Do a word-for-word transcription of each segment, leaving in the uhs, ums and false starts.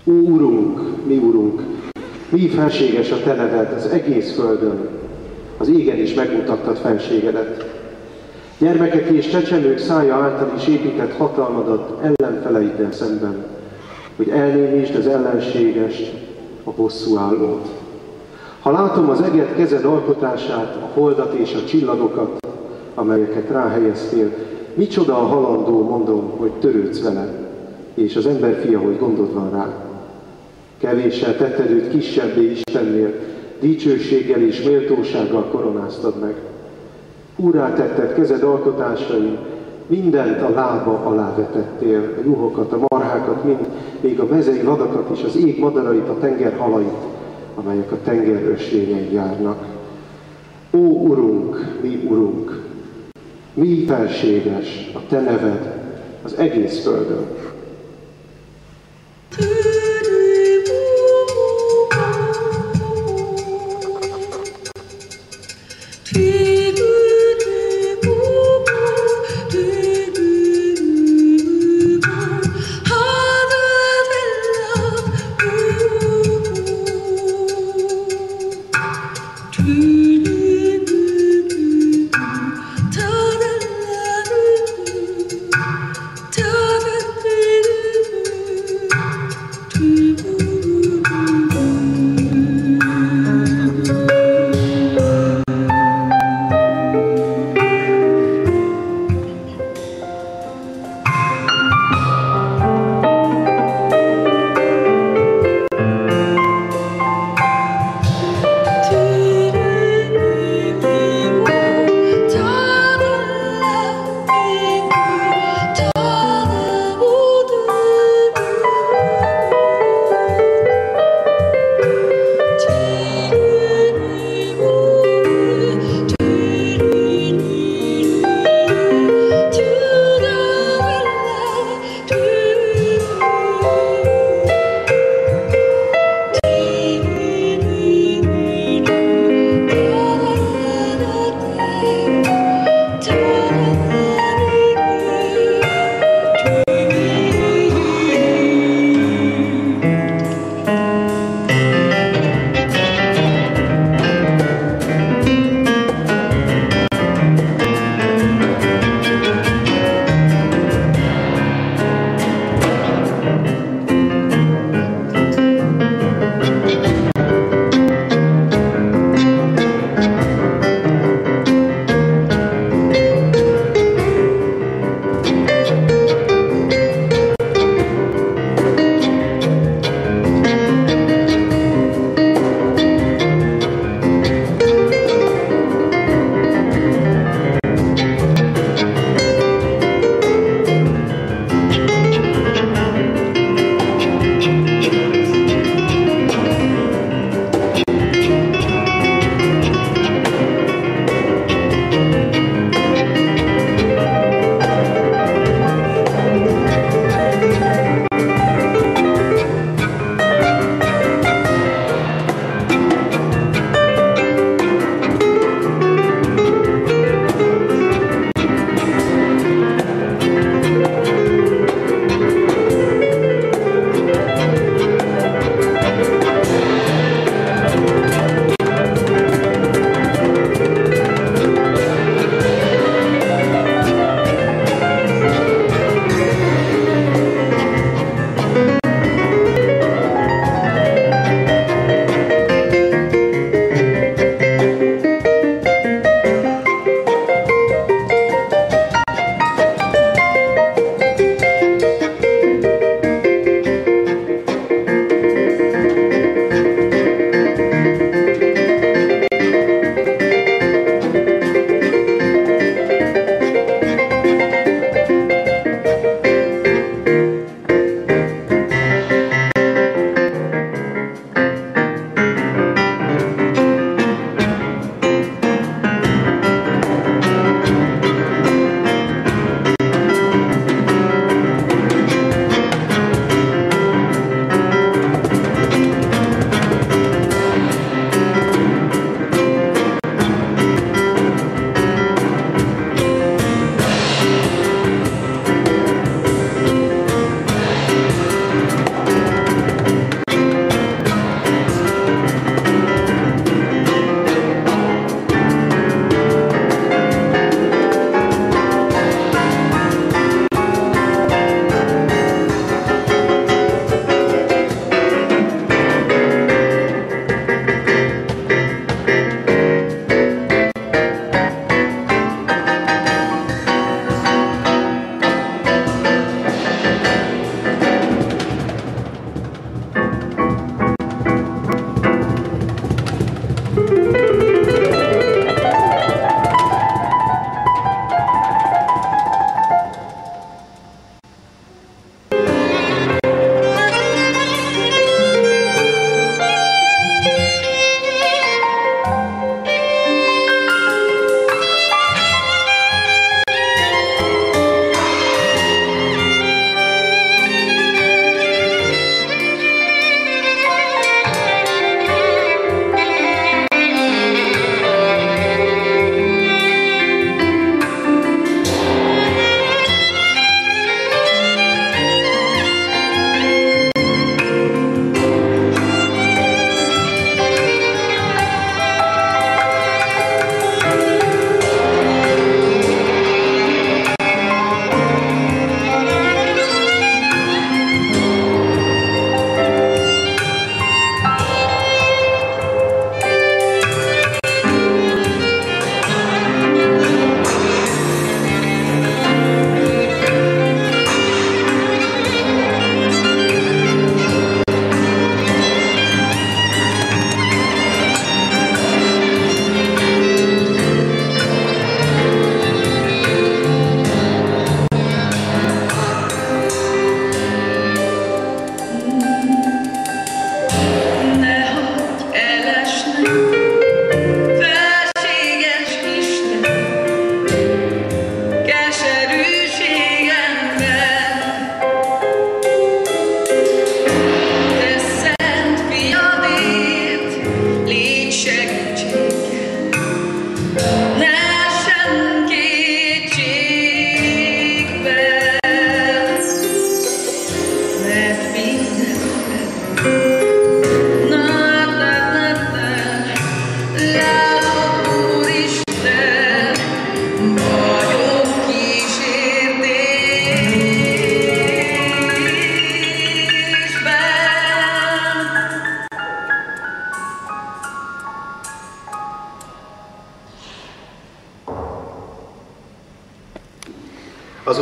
Ó Urunk, mi Urunk, mi felséges a Te neved az egész földön, az égen is megmutattad felségedet. Gyermekek és csecsemők szája által is épített hatalmadat ellenfeleiddel szemben, hogy elnémítsd az ellenségest, a bosszúállót. Ha látom az eget kezed alkotását, a holdat és a csillagokat, amelyeket ráhelyeztél, micsoda a halandó, mondom, hogy törődsz vele, és az ember fia, hogy gondod van rá. Kevéssel tetted őt kisebbé Istennél, dicsőséggel és méltósággal koronáztad meg. Úrrá tetted kezed alkotásai, mindent a lába alá vetettél, a juhokat, a marhákat, mind, még a mezei vadakat is, az ég madarait, a tenger halait, amelyek a tenger ösvényein járnak. Ó Urunk, mi Urunk, mi felséges a Te neved az egész földön.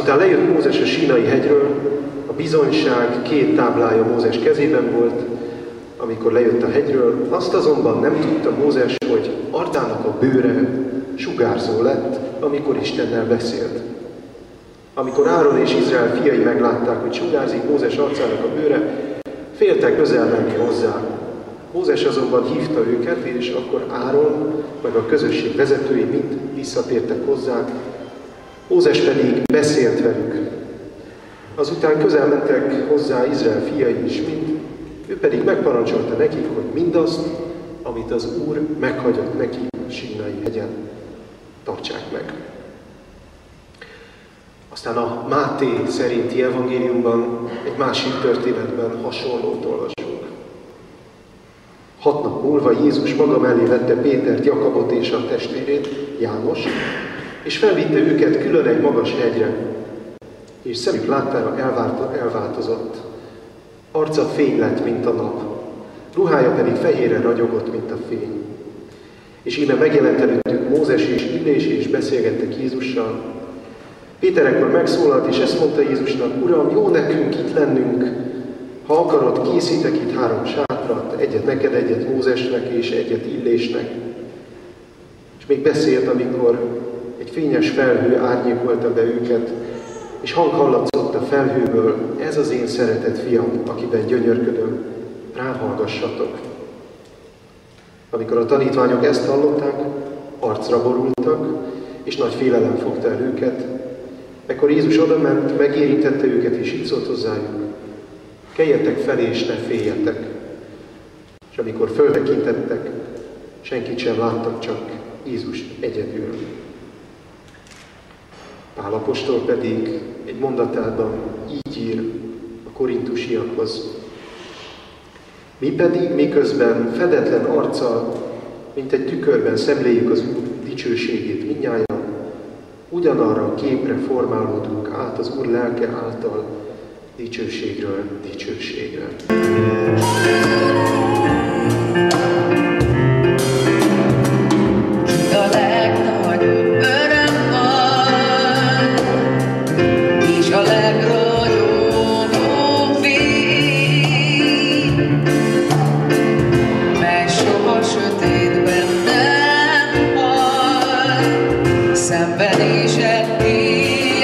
Azután lejött Mózes a Sínai hegyről, a bizonyság két táblája Mózes kezében volt, amikor lejött a hegyről. Azt azonban nem tudta Mózes, hogy arcának a bőre sugárzó lett, amikor Istennel beszélt. Amikor Áron és Izrael fiai meglátták, hogy sugárzik Mózes arcának a bőre, féltek közel menni hozzá. Mózes azonban hívta őket, és akkor Áron, meg a közösség vezetői mind visszatértek hozzá. Mózes pedig beszélt velük. Azután közel mentek hozzá Izrael fiai is mind, ő pedig megparancsolta nekik, hogy mindazt, amit az Úr meghagyott neki a Sínai hegyen, tartsák meg. Aztán a Máté szerinti evangéliumban egy másik történetben hasonlót olvasunk. Hat nap múlva Jézus maga mellé vette Pétert, Jakabot és a testvérét, János, és felvitte őket külön egy magas hegyre, és szemük láttára elváltozott. Arca fény lett, mint a nap, ruhája pedig fehérre ragyogott, mint a fény. És íme megjelent előttük Mózes és Illés, és beszélgettek Jézussal. Péter ekkor megszólalt, és ezt mondta Jézusnak: Uram, jó nekünk itt lennünk, ha akarod, készítek itt három sátrat, egyet neked, egyet Mózesnek és egyet Illésnek. És még beszélt, amikor egy fényes felhő árnyékolta be őket, és hang hallatszott a felhőből: ez az én szeretett fiam, akiben gyönyörködöm, rám hallgassatok. Amikor a tanítványok ezt hallották, arcra borultak, és nagy félelem fogta el őket. Ekkor Jézus odament, megérintette őket, és így szólt hozzájuk: keljetek fel, és ne féljetek. És amikor föltekintettek, senkit sem láttak, csak Jézust egyedül. Pál apostol pedig egy mondatában így ír a korintusiakhoz: mi pedig miközben fedetlen arccal, mint egy tükörben szemléljük az Úr dicsőségét mindnyájan, ugyanarra a képre formálódunk át az Úr lelke által dicsőségről dicsőségre.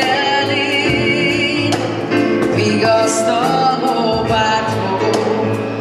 Vigasztaló, bárfogó,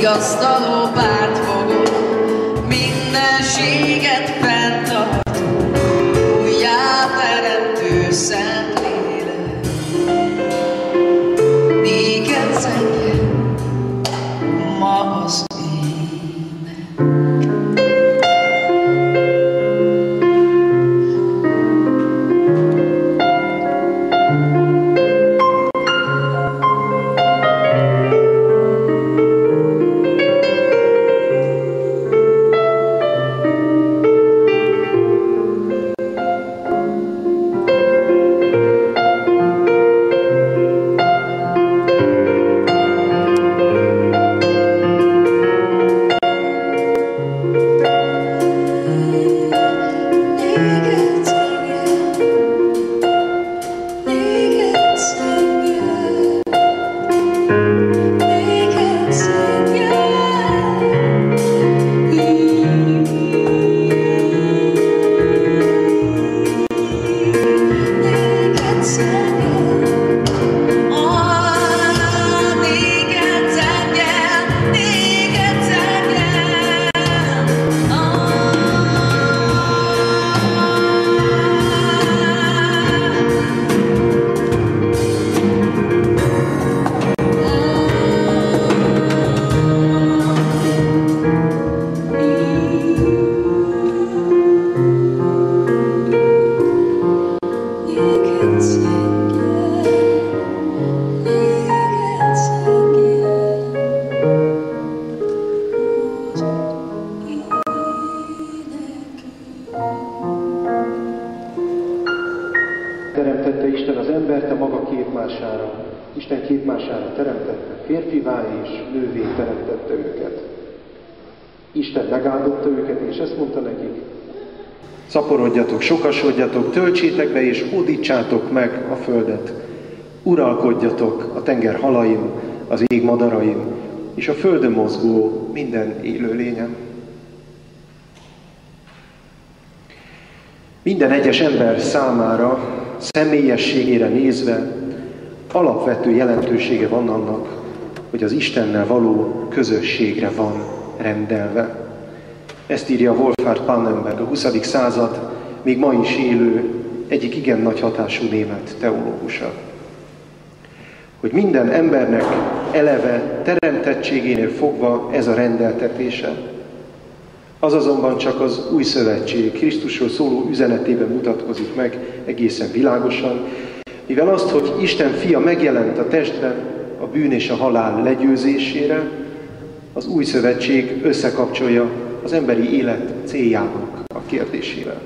vigasztaló pártfogó, mindenséget fenntart, újjáteremtő szent lélek. Néked zengjen ma az Teremtette Isten az embert a maga képmására. Isten képmására teremtette, férfivá és nővé teremtette őket. Isten megáldotta őket, és ezt mondta nekik: szaporodjatok, sokasodjatok, töltsétek be és hódítsátok meg a földet. Uralkodjatok a tenger halain, az ég madarain, és a földön mozgó minden élő lényen. Minden egyes ember számára, személyességére nézve alapvető jelentősége van annak, hogy az Istennel való közösségre van rendelve. Ezt írja Wolfhard Pannenberg, a huszadik század még ma is élő, egyik igen nagy hatású német teológusa. Hogy minden embernek eleve teremtettségénél fogva ez a rendeltetése. Az azonban csak az új szövetség Krisztusról szóló üzenetében mutatkozik meg egészen világosan, mivel azt, hogy Isten fia megjelent a testben a bűn és a halál legyőzésére, az új szövetség összekapcsolja az emberi élet céljának a kérdésével.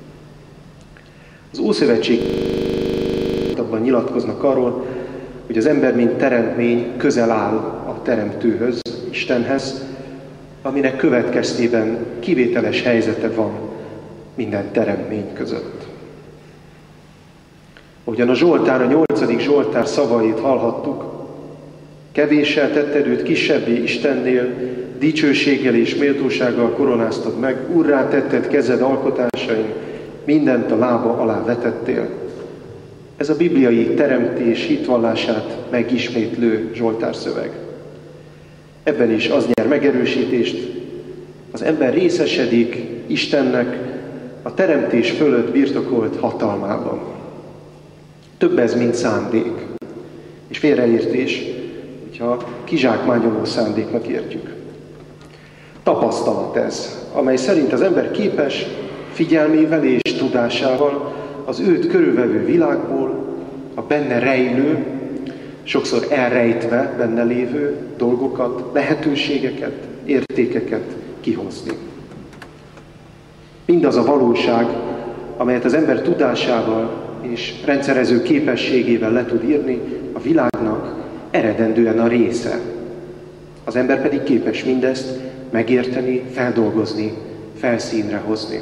Az Ószövetség abban nyilatkoznak arról, hogy az ember mint teremtmény közel áll a Teremtőhöz, Istenhez, aminek következtében kivételes helyzete van minden teremtmény között. Ahogyan a Zsoltár, a nyolcadik Zsoltár szavait hallhattuk: kevéssel tetted őt kisebbé Istennél, dicsőséggel és méltósággal koronáztad meg, Urrá tetted kezed alkotásain, mindent a lába alá vetettél. Ez a bibliai teremtés hitvallását megismétlő Zsoltár szöveg. Ebben is az nyer megerősítést, az ember részesedik Istennek a teremtés fölött birtokolt hatalmában. Több ez, mint szándék, és félreértés, hogyha kizsákmányoló szándéknak értjük. Tapasztalat ez, amely szerint az ember képes figyelmével és tudásával az őt körülvevő világból a benne rejlő, sokszor elrejtve benne lévő dolgokat, lehetőségeket, értékeket kihozni. Mindaz a valóság, amelyet az ember tudásával és rendszerező képességével le tud írni, a világnak eredendően a része. Az ember pedig képes mindezt megérteni, feldolgozni, felszínre hozni.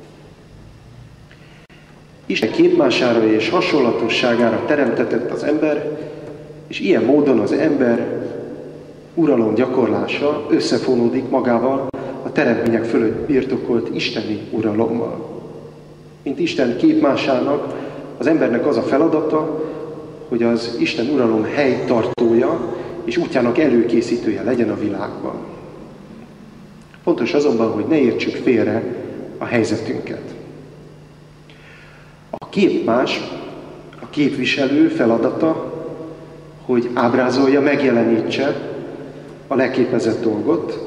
Isten képmására és hasonlatosságára teremtetett az ember, és ilyen módon az ember uralom gyakorlása összefonódik magával a teremtmények fölött birtokolt isteni uralommal. Mint Isten képmásának, az embernek az a feladata, hogy az Isten uralom helytartója és útjának előkészítője legyen a világban. Fontos azonban, hogy ne értsük félre a helyzetünket. A képmás, a képviselő feladata, hogy ábrázolja, megjelenítse a leképezett dolgot,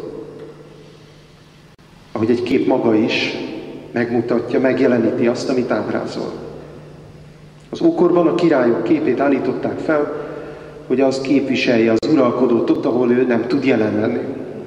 ahogy egy kép maga is megmutatja, megjeleníti azt, amit ábrázol. Az ókorban a királyok képét állították fel, hogy az képviselje az uralkodót ott, ahol ő nem tud jelen lenni.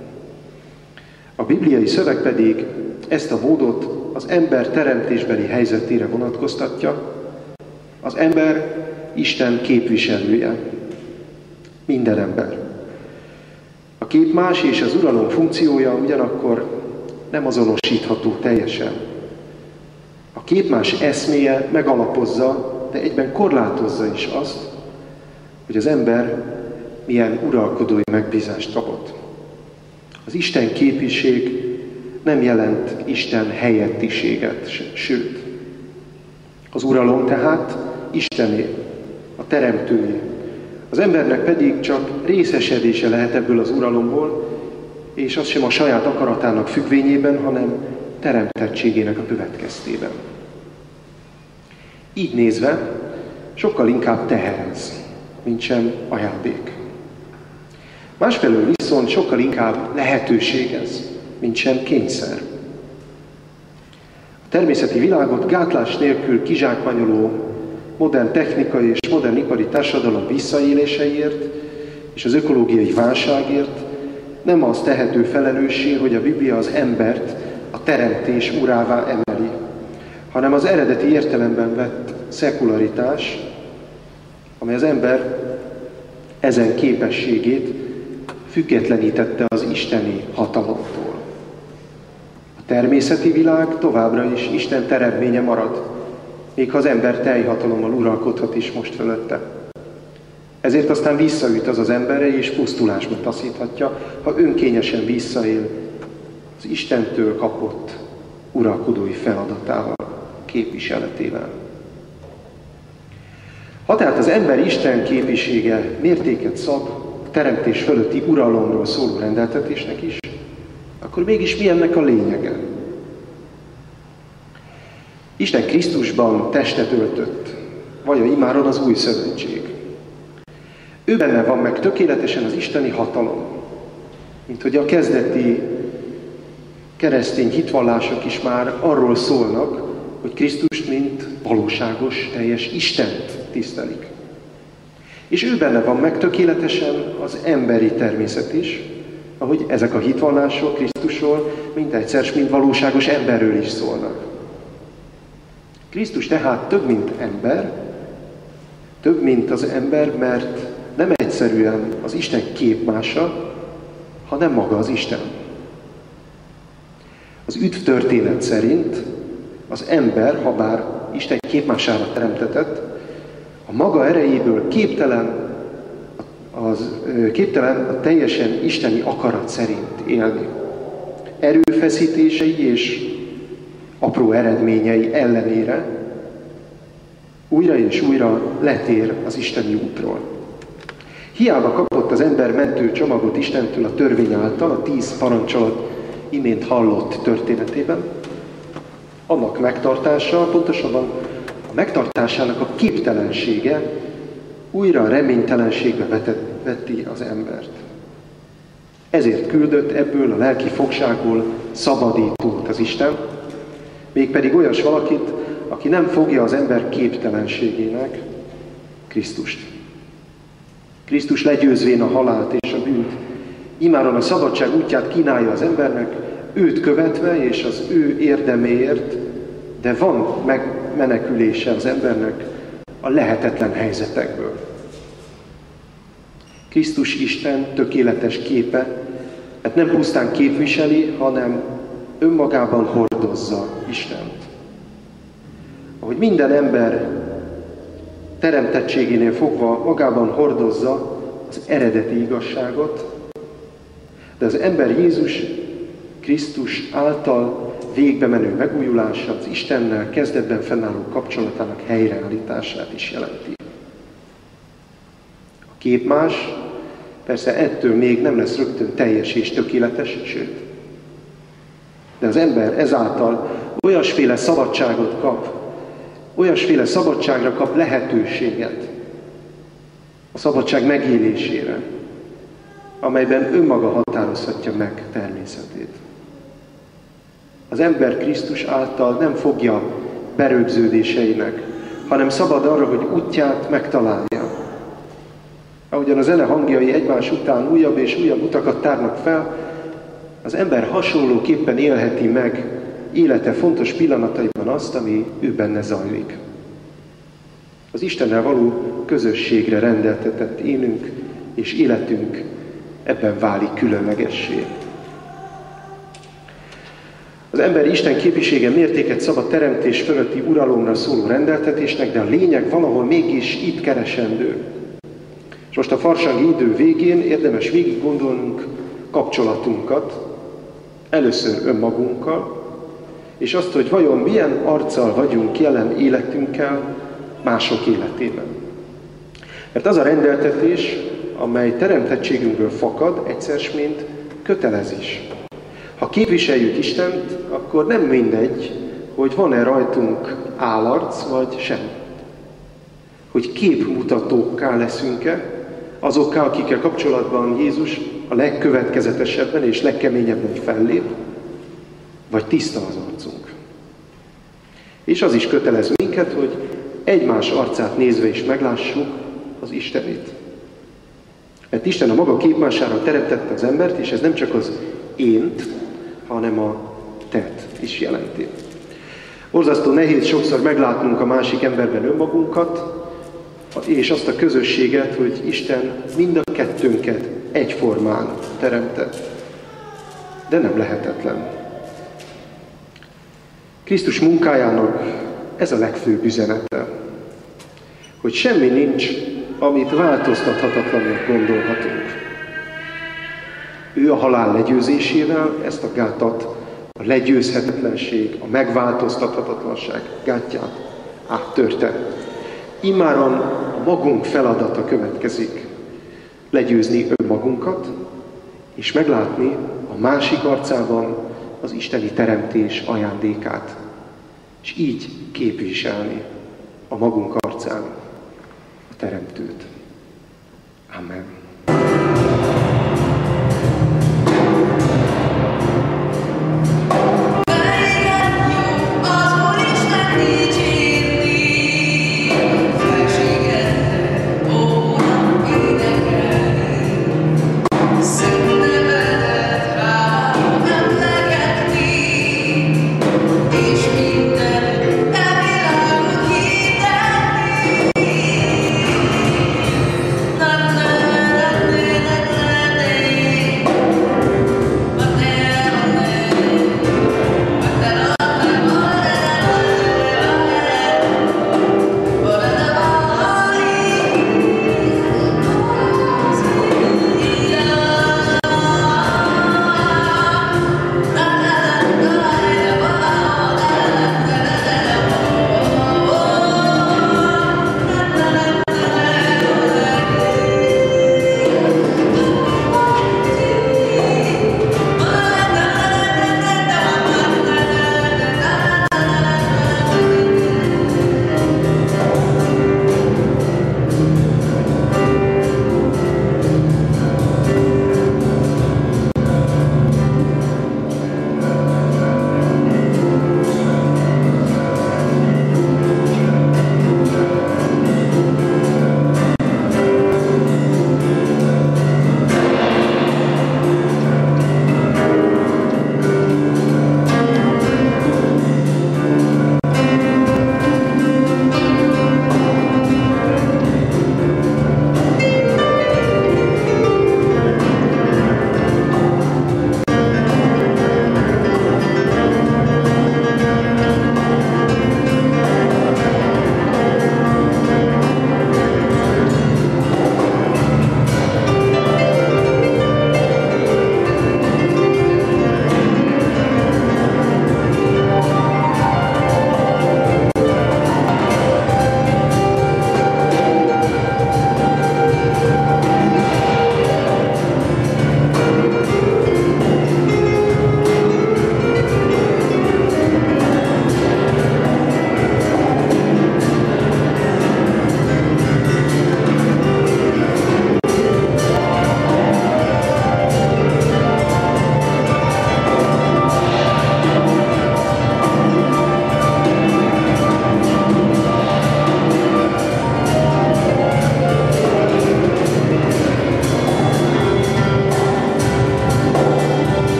A bibliai szöveg pedig ezt a módot az ember teremtésbeli helyzetére vonatkoztatja. Az ember Isten képviselője. Minden ember. A képmás és az uralom funkciója ugyanakkor nem azonosítható teljesen. A képmás eszméje megalapozza, de egyben korlátozza is azt, hogy az ember milyen uralkodói megbízást kapott. Az Isten képviség nem jelent Isten helyettiséget, sőt. Az uralom tehát Istené, a teremtője. Az embernek pedig csak részesedése lehet ebből az uralomból, és az sem a saját akaratának függvényében, hanem teremtettségének a következtében. Így nézve sokkal inkább teherez, mint sem ajándék. Másfelől viszont sokkal inkább lehetőségez, mint sem kényszer. A természeti világot gátlás nélkül kizsákmányoló modern technikai és modern ipari társadalom visszaéléseiért és az ökológiai válságért nem az tehető felelőssé, hogy a Biblia az embert a teremtés urává emeli, hanem az eredeti értelemben vett szekularitás, amely az ember ezen képességét függetlenítette az isteni hatalomtól. A természeti világ továbbra is Isten teremtménye marad, még ha az ember teljhatalommal uralkodhat is most fölötte. Ezért aztán visszaüt az az emberre, és pusztulásba taszíthatja, ha önkényesen visszaél az Istentől kapott uralkodói feladatával, képviseletével. Ha tehát az ember Isten képvisége mértéket szab a teremtés fölötti uralomról szóló rendeltetésnek is, akkor mégis mi ennek a lényege? Isten Krisztusban testet öltött, vagy a imáron az új szövetség. Ő benne van meg tökéletesen az isteni hatalom, mint hogy a kezdeti keresztény hitvallások is már arról szólnak, hogy Krisztust mint valóságos, teljes Istent tisztelik. És ő benne van meg tökéletesen az emberi természet is, ahogy ezek a hitvallások Krisztusról mind egyszer, mint valóságos emberről is szólnak. Krisztus tehát több, mint ember, több, mint az ember, mert nem egyszerűen az Isten képmása, hanem maga az Isten. Az üdv történet szerint az ember, ha bár Isten képmására teremtetett, a maga erejéből képtelen, az, képtelen a teljesen isteni akarat szerint élni. Erőfeszítései és apró eredményei ellenére újra és újra letér az isteni útról. Hiába kapott az ember mentő csomagot Istentől a törvény által, a tíz parancsolat imént hallott történetében, annak megtartása, pontosabban a megtartásának a képtelensége újra reménytelenségbe vetett, vetti az embert. Ezért küldött ebből a lelki fogságból szabadítót az Isten, mégpedig olyas valakit, aki nem fogja az ember képtelenségének, Krisztust. Krisztus legyőzvén a halált és a bűnt, imáron a szabadság útját kínálja az embernek, őt követve és az ő érdeméért, de van megmenekülése az embernek a lehetetlen helyzetekből. Krisztus Isten tökéletes képe, hát nem pusztán képviseli, hanem önmagában hordozza Istent. Ahogy minden ember teremtettségénél fogva magában hordozza az eredeti igazságot, de az ember Jézus Krisztus által végbe menő megújulása az Istennel kezdetben fennálló kapcsolatának helyreállítását is jelenti. A képmás Persze ettől még nem lesz rögtön teljes és tökéletes, sőt. De az ember ezáltal olyasféle szabadságot kap, olyasféle szabadságra kap lehetőséget, a szabadság megélésére, amelyben önmaga határozhatja meg természetét. Az ember Krisztus által nem fogja berögződéseinek, hanem szabad arra, hogy útját megtalálja. Ahogyan a zene hangjai egymás után újabb és újabb utakat tárnak fel, az ember hasonlóképpen élheti meg élete fontos pillanataiban azt, ami ő benne zajlik. Az Istennel való közösségre rendeltetett énünk és életünk ebben válik különlegessé. Az ember Isten képvisége mértéket szabad teremtés fölötti uralomra szóló rendeltetésnek, de a lényeg valahol mégis itt keresendő. És most a farsangi idő végén érdemes végig gondolnunk kapcsolatunkat, először önmagunkkal, és azt, hogy vajon milyen arccal vagyunk jelen életünkkel mások életében. Mert az a rendeltetés, amely teremtettségünkből fakad, egyszer s mint kötelez is. Ha képviseljük Istent, akkor nem mindegy, hogy van-e rajtunk állarc, vagy sem. Hogy képmutatókká leszünk-e, azokká, akikkel kapcsolatban Jézus a legkövetkezetesebben és legkeményebben fellép, vagy tiszta az arcunk. És az is kötelez minket, hogy egymás arcát nézve is meglássuk az Istenét. Mert Isten a maga képmására teremtette az embert, és ez nem csak az ént, hanem a tet is jelenti. Borzasztó nehéz sokszor meglátnunk a másik emberben önmagunkat, és azt a közösséget, hogy Isten mind a kettőnket egyformán teremtett. De nem lehetetlen. Krisztus munkájának ez a legfőbb üzenete, hogy semmi nincs, amit változtathatatlannak gondolhatunk. Ő a halál legyőzésével ezt a gátat, a legyőzhetetlenség, a megváltoztathatatlanság gátját áttörte. Immáron a magunk feladata következik, legyőzni önmagunkat, és meglátni a másik arcában az isteni teremtés ajándékát, és így képviselni a magunk arcán a Teremtőt. Amen.